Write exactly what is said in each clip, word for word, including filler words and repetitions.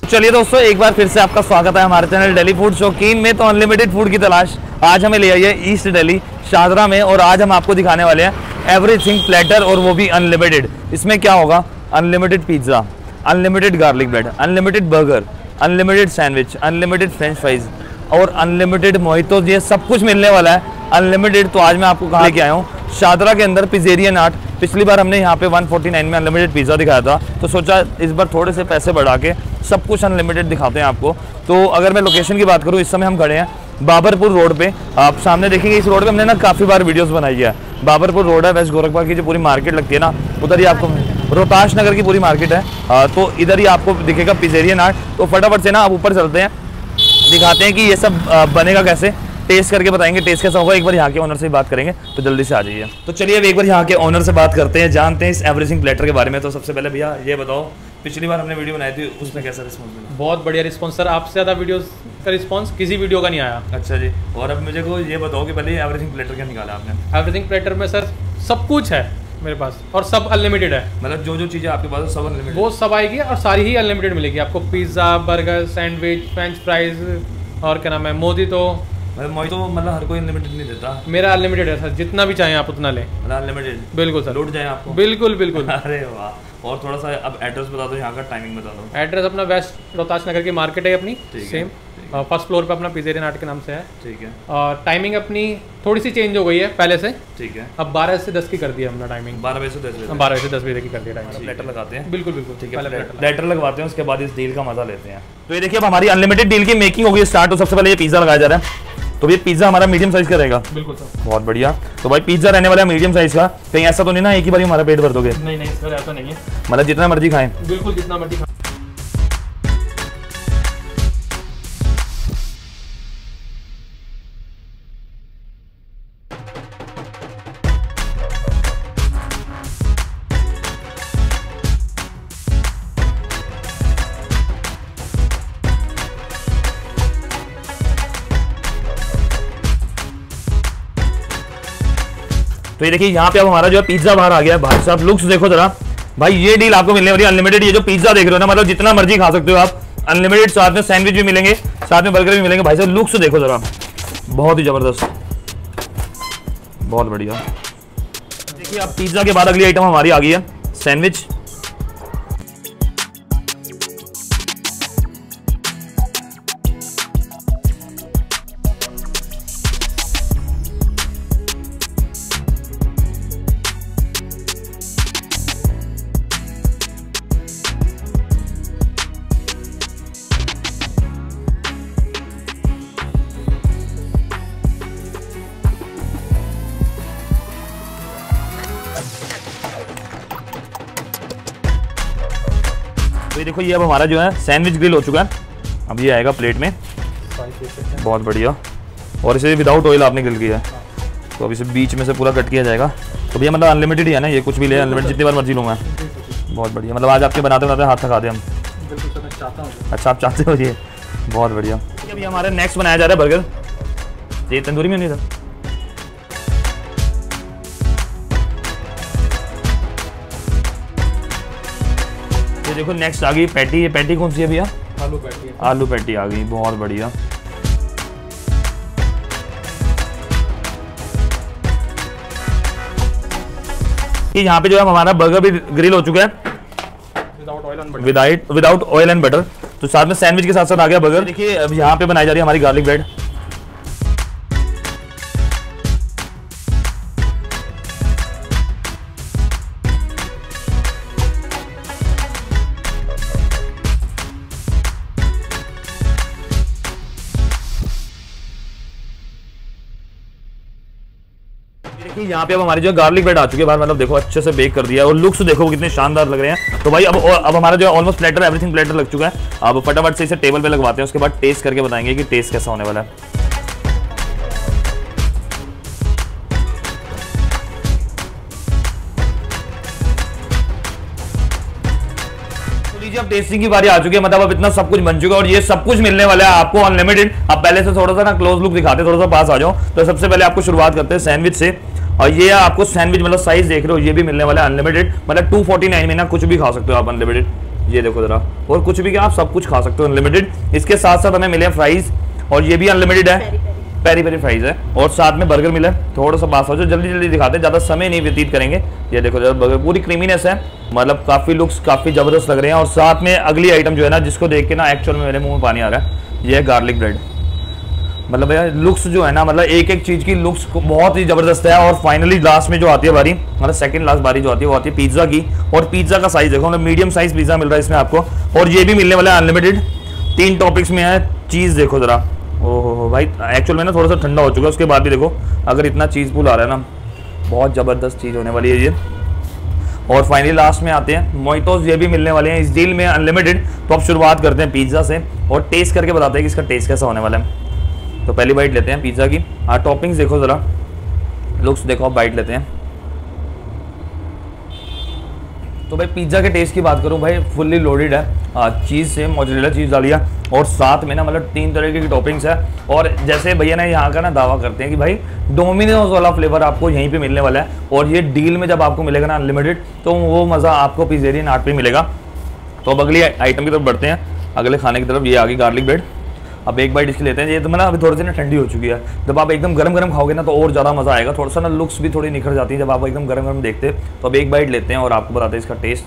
चलिए दोस्तों, एक बार फिर से आपका स्वागत है हमारे चैनल दिल्ली फूड शौकीन में। तो अनलिमिटेड फूड की तलाश आज हमें ले आई है ईस्ट दिल्ली शाहजरा में, और आज हम आपको दिखाने वाले हैं एवरीथिंग प्लेटर, और वो भी अनलिमिटेड। इसमें क्या होगा? Unlimited pizza, unlimited garlic bread, unlimited burger, unlimited sandwich, unlimited french fries और अनलिमिटेड मोहितो। ये सब कुछ मिलने वाला है अनलिमिटेड। तो आज मैं आपको कहाँ लेके आया हूँ? शाहजरा के अंदर पिज़्ज़ेरियन आर्ट। पिछली बार हमने यहाँ पे एक सौ उनचास में अनलिमिटेड पिज़्ज़ा दिखाया था, तो सोचा इस बार थोड़े से पैसे बढ़ा के सब कुछ अनलिमिटेड दिखाते हैं आपको। तो अगर मैं लोकेशन की बात करूँ, इस समय हम खड़े हैं बाबरपुर रोड पे। आप सामने देखेंगे, इस रोड पे हमने ना काफ़ी बार वीडियोस बनाई है। बाबरपुर रोड है, वेस्ट गोरखपुर की जो पूरी मार्केट लगती है ना, उधर ही आपको रोहताश नगर की पूरी मार्केट है। आ, तो इधर ही आपको दिखेगा पिज़्ज़ेरियन आर्ट। तो फटाफट से ना आप ऊपर चलते हैं, दिखाते हैं कि ये सब बनेगा कैसे, टेस्ट करके बताएंगे टेस्ट कैसा होगा। एक बार यहाँ के ओनर से बात करेंगे, तो जल्दी से आ जाइए। तो चलिए अब एक बार यहाँ के ओनर से बात करते हैं, जानते हैं इस एवरीथिंग प्लेटर के बारे में। तो सबसे पहले भैया ये बताओ, पिछली बार हमने वीडियो बनाई थी, उसमें कैसा रिस्पॉन्स मिला? बहुत बढ़िया रिस्पॉन्स सर, आपसे ज़्यादा वीडियोस का रिस्पॉन्स किसी वीडियो का नहीं आया। अच्छा जी। और अब मुझे को ये बताओ कि पहले एवरीथिंग प्लेटर क्या निकाला आपने? एवरीथिंग प्लेटर में सर सब कुछ है मेरे पास, और सब अनलिमिटेड है। मतलब जो जो चीज़ें आपके पास है सब अनलिमिटेड, वो सब आएगी और सारी ही अनलिमिटेड मिलेगी आपको। Pizza, burger, sandwich, french fries और क्या नाम है, मोहितो। मतलब मोहितो मतलब हर कोई अनलिमिटेड नहीं देता। मेरा अनलिमिटेड है सर, जितना भी चाहें आप उतना लें। मतलब अनलिमिटेड? बिल्कुल सर, लूट जाए आपको। बिल्कुल बिल्कुल। अरे वाह। और थोड़ा सा अब एड्रेस बता दो, यहाँ का टाइमिंग बता दो। एड्रेस अपना वेस्ट रोहतास नगर की मार्केट है अपनी, सेम फर्स्ट फ्लोर पे अपना पिज़्ज़ेरियन आर्ट के नाम से है। ठीक है। और टाइमिंग अपनी थोड़ी सी चेंज हो गई है पहले से। ठीक है। अब बारह से दस की कर दिया हमने टाइमिंग। बारह बजे से दस बजे बारह बजे से दस बजे की कर दिया टाइमिंग। प्लेटर लगाते हैं? बिल्कुल बिल्कुल। ठीक है, प्लेटर लगवाते हैं, उसके बाद इस डील का मजा लेते हैं। तो ये देखिए, अब हमारी अनलिमिटेड डील की मेकिंग होगी स्टार्ट। तो सबसे पहले ये पिज़्ज़ा लगाया जा रहा है। तो ये पिज़्ज़ा हमारा मीडियम साइज का रहेगा? बिल्कुल सर। बहुत बढ़िया। तो भाई पिज़्ज़ा रहने वाला है मीडियम साइज का। कहीं ऐसा तो नहीं ना एक ही बार हमारा पेट भर दोगे? नहीं नहीं सर, ऐसा नहीं है। मतलब जितना मर्जी खाएं? बिल्कुल जितना मर्जी खाएं। तो ये देखिए, यहाँ पे अब हमारा जो है पिज़्ज़ा बाहर आ गया है। भाई साहब लुक्स देखो जरा। भाई ये डील आपको मिलने वाली है अनलिमिटेड। ये जो पिज़्ज़ा देख रहे हो ना, मतलब जितना मर्जी खा सकते हो आप अनलिमिटेड। साथ में सैंडविच भी मिलेंगे, साथ में बर्गर भी मिलेंगे। भाई साहब लुक्स देखो जरा, बहुत ही जबरदस्त, बहुत बढ़िया। देखिए अब पिज़्ज़ा के बाद अगली आइटम हमारी आ गई है सैंडविच। तो ये देखो, ये अब हमारा जो है सैंडविच ग्रिल हो चुका है। अब ये आएगा प्लेट में, बहुत बढ़िया। और इसे विदाउट ऑयल आपने ग्रिल किया है, तो अब इसे बीच में से पूरा कट किया जाएगा। तो भैया मतलब अनलिमिटेड ही है ना, ये कुछ भी ले अनलिमिटेड, जितनी बार मर्जी लूँगा। बहुत बढ़िया। मतलब आज आपके बनाते बनाते हाथ थका दे हम। अच्छा आप चाहते हो ये, बहुत बढ़िया। अभी हमारा नेक्स्ट बनाया जा रहा है बर्गर। ये तंदूरी में नहीं था? ये देखो नेक्स्ट आ गई पैटी। ये पैटी कौन सी है भैया? आलू पैटी है। आलू पैटी आ गई, बहुत बढ़िया। ये यहाँ पे जो है हमारा बर्गर भी ग्रिल हो चुका है without oil and butter. Without without oil and butter. तो साथ में सैंडविच के साथ साथ आ गया बर्गर। देखिए अब यहाँ पे बनाई जा रही है हमारी गार्लिक ब्रेड। देखिए यहाँ पे अब हमारी जो गार्लिक ब्रेड आ चुकी है बाहर। मतलब देखो अच्छे से बेक कर दिया है, और लुक्स देखो कितने शानदार लग रहे हैं। तो भाई अब अब हमारा जो है ऑलमोस्ट प्लेटर एवरीथिंग प्लेटर लग चुका है। अब फटाफट से इसे टेबल पे लगवाते हैं, उसके बाद टेस्ट करके बताएंगे कि टेस्ट कैसा होने वाला है। अब टेस्टिंग की बारी आ चुकी है। मतलब अब इतना सब कुछ बन चुका है, और ये सब कुछ मिलने वाला है आपको अनलिमिटेड। अब पहले से थोड़ा सा ना क्लोज लुक दिखाते, थोड़ा सा पास आ जाओ। तो सबसे पहले आपको शुरुआत करते हैं सैंडविच से। और ये आपको सैंडविच मतलब साइज देख रहे हो, ये भी मिलने वाला है अनलिमिटेड। मतलब टू फोर्टी नाइन में ना कुछ भी खा सकते हो आप अनलिमिटेड। ये देखो जरा, और कुछ भी क्या आप सब कुछ खा सकते हो अनलिमिटेड। इसके साथ साथ हमें मिले फ्राइज, और ये भी अनलिमिटेड है, पेरी पेरी फ्राइज है, और साथ में बर्गर मिला है। थोड़ा सा पास हो जाओ, जल्दी जल्दी दिखाते हैं, ज़्यादा समय नहीं व्यतीत करेंगे। ये देखो जरा बर्गर पूरी क्रीमीनेस है, मतलब काफ़ी लुक्स काफ़ी ज़बरदस्त लग रहे हैं। और साथ में अगली आइटम जो है ना, जिसको देख के ना एक्चुअल में मेरे मुंह में पानी आ रहा है, ये है गार्लिक ब्रेड। मतलब भैया लुक्स जो है ना, मतलब एक एक चीज़ की लुक्स बहुत ही ज़बरदस्त है। और फाइनली लास्ट में जो आती है बारी, मतलब सेकंड लास्ट बारी जो आती है वो आती है पिज़्ज़ा की। और पिज़्ज़ा का साइज़ देखो, मतलब मीडियम साइज़ पिज़्ज़ा मिल रहा है इसमें आपको, और ये भी मिलने वाला है अनलिमिटेड। तीन टॉपिक्स में है। चीज़ देखो ज़रा, ओहो भाई एक्चुअल में ना थोड़ा सा ठंडा हो चुका है, उसके बाद भी देखो अगर इतना चीज़ पुल आ रहा है ना, बहुत ज़बरदस्त चीज़ होने वाली है ये। और फाइनली लास्ट में आते हैं मोइतोस, ये भी मिलने वाले हैं इस डील में अनलिमिटेड। तो अब शुरुआत करते हैं पिज़्ज़ा से और टेस्ट करके बताते हैं कि इसका टेस्ट कैसा होने वाला है। तो पहली बाइट लेते हैं पिज़्ज़ा की। हाँ टॉपिंग्स देखो ज़रा, लुक्स देखो, अब बाइट लेते हैं। तो भाई पिज़्ज़ा के टेस्ट की बात करूँ भाई, फुल्ली लोडेड है, चीज़ से मोज़रेला चीज़ डाली है, और साथ में ना मतलब तीन तरह की टॉपिंग्स है। और जैसे भैया ना यहाँ का ना दावा करते हैं कि भाई डोमिनोज वाला फ्लेवर आपको यहीं पे मिलने वाला है, और ये डील में जब आपको मिलेगा ना अनलिमिटेड, तो वो मज़ा आपको पिज़्ज़ेरियन आर्ट पे मिलेगा। तो अब अगली आइटम की तरफ बढ़ते हैं, अगले खाने की तरफ। ये आ गई गार्लिक ब्रेड। अब एक बाइट इसकी लेते हैं। ये तो मतलब अभी थोड़ी सी ना ठंडी हो चुकी है, जब आप एकदम गरम गरम खाओगे ना तो और ज़्यादा मज़ा आएगा। थोड़ा सा ना लुक्स भी थोड़ी निखर जाती है जब आप एकदम गरम गरम देखते हैं। तो अब एक बाइट लेते हैं और आपको बताते हैं इसका टेस्ट।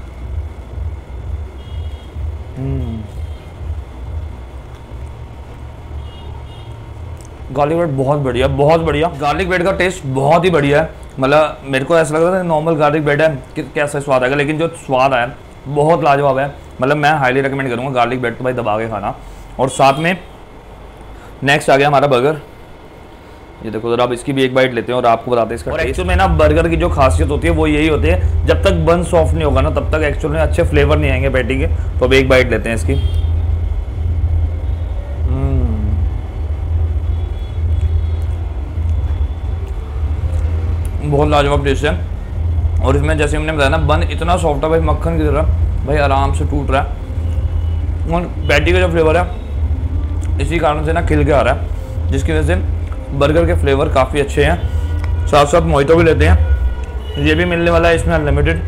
गार्लिक ब्रेड बहुत बढ़िया, बहुत बढ़िया। गार्लिक ब्रेड का टेस्ट बहुत ही बढ़िया है। मतलब मेरे को ऐसा लग रहा था नॉर्मल गार्लिक ब्रेड है कि कैसा स्वाद आएगा, लेकिन जो स्वाद आया बहुत लाजवाब है। मतलब मैं हाईली रिकमेंड करूँगा गार्लिक ब्रेड तो भाई दबा के खाना। और साथ में नेक्स्ट आ गया हमारा बर्गर। ये देखो जरा, अब इसकी भी एक बाइट लेते हैं और आपको बताते हैं इसका। और एक्चुअल में ना बर्गर की जो खासियत होती है वो यही होती है, जब तक बन सॉफ्ट नहीं होगा ना तब तक एक्चुअल में अच्छे फ्लेवर नहीं आएंगे पैटी के। तो अब एक बाइट लेते हैं इसकी। बहुत लाजवाब टेस्ट है। और इसमें जैसे हमने बताया ना, बन इतना सॉफ्ट है भाई, मक्खन की तरह भाई आराम से टूट रहा है। और पैटी का जो फ्लेवर है इसी कारण से ना खिल के आ रहा है, जिसकी वजह से बर्गर के फ्लेवर काफ़ी अच्छे हैं। साथ साथ मोइतो भी लेते हैं, ये भी मिलने वाला है इसमें अनलिमिटेड।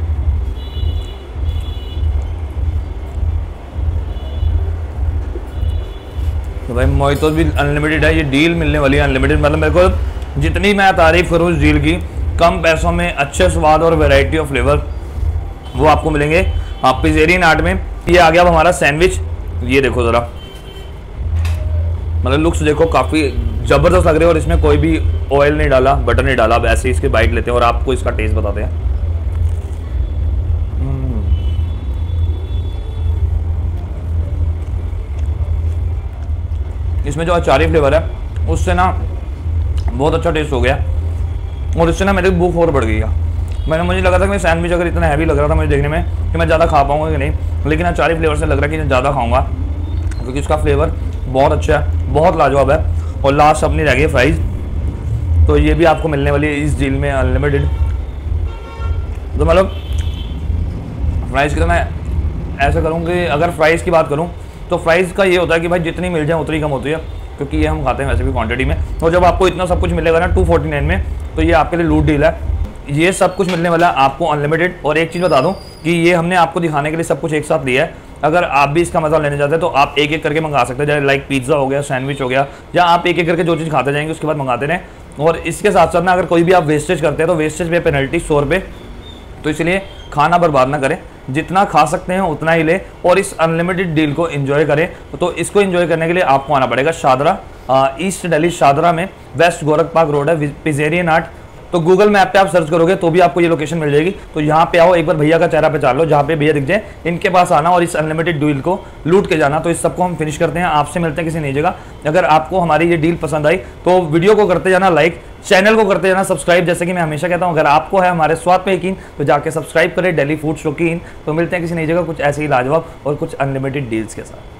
तो भाई मोइतो भी अनलिमिटेड है, ये डील मिलने वाली है अनलिमिटेड। मतलब मेरे को जितनी मैं तारीफ़ करूँ इस डील की, कम पैसों में अच्छे स्वाद और वैरायटी ऑफ फ्लेवर वो आपको मिलेंगे आप पिज़्ज़ेरियन आर्ट में। ये आ गया अब हमारा सैंडविच। ये देखो ज़रा, मतलब लुक्स देखो काफ़ी ज़बरदस्त लग रहे हैं, और इसमें कोई भी ऑयल नहीं डाला, बटर नहीं डाला। अब ऐसे ही इसके बाइट लेते हैं और आपको इसका टेस्ट बताते हैं। इसमें जो अचारी फ्लेवर है उससे ना बहुत अच्छा टेस्ट हो गया, और इससे ना मेरी भूख और बढ़ गई है। मैंने मुझे लगा था कि मैं सैंडविच अगर इतना हैवी लग रहा था मुझे देखने में कि मैं ज़्यादा खा पाऊंगा कि नहीं, लेकिन अचारी फ्लेवर से लग रहा है कि मैं ज़्यादा खाऊंगा, क्योंकि इसका फ्लेवर बहुत अच्छा है, बहुत लाजवाब है। और लास्ट अपनी रह गई फ्राइज़, तो ये भी आपको मिलने वाली है इस डील में अनलिमिटेड। तो मतलब फ्राइज़ की तो मैं ऐसा करूँ कि अगर फ्राइज़ की बात करूँ तो फ्राइज़ का ये होता है कि भाई जितनी मिल जाए उतनी कम होती है, क्योंकि ये हम खाते हैं वैसे भी क्वांटिटी में। और जब आपको इतना सब कुछ मिलेगा ना टू फोर्टी नाइन में, तो ये आपके लिए लूट डील है। ये सब कुछ मिलने वाला है आपको अनलिमिटेड। और एक चीज़ बता दूं कि ये हमने आपको दिखाने के लिए सब कुछ एक साथ लिया है। अगर आप भी इसका मजा लेने चाहते हैं तो आप एक एक करके मंगा सकते हैं, जैसे लाइक पिज़्ज़ा हो गया, सैंडविच हो गया, या आप एक एक करके जो चीज़ खाते जाएंगे उसके बाद मंगाते रहें। और इसके साथ साथ ना अगर कोई भी आप वेस्टेज करते हैं तो वेस्टेज पे पेनल्टी सौ रुपये। तो इसलिए खाना बर्बाद ना करें, जितना खा सकते हैं उतना ही ले, और इस अनलिमिटेड डील को एंजॉय करें। तो इसको एंजॉय करने के लिए आपको आना पड़ेगा शादरा, ईस्ट दिल्ली शादरा में, वेस्ट गोरख पार्क रोड है, पिज़्ज़ेरियन आर्ट। तो गूगल मैप पे आप सर्च करोगे तो भी आपको ये लोकेशन मिल जाएगी। तो यहाँ पे आओ, एक बार भैया का चेहरा पहचान लो, जहाँ पे भैया दिख जाए इनके पास आना और इस अनलिमिटेड डील को लूट के जाना। तो इस सबको हम फिनिश करते हैं, आपसे मिलते हैं किसी नई जगह। अगर आपको हमारी ये डील पसंद आई तो वीडियो को करते जाना लाइक, चैनल को करते जाना सब्सक्राइब। जैसे कि मैं हमेशा कहता हूँ, अगर आपको है हमारे स्वाद पे यकीन तो जाके सब्सक्राइब करें दिल्ली फूड शौकीन। तो मिलते हैं किसी नई जगह कुछ ऐसे ही लाजवाब और कुछ अनलिमिटेड डील्स के साथ।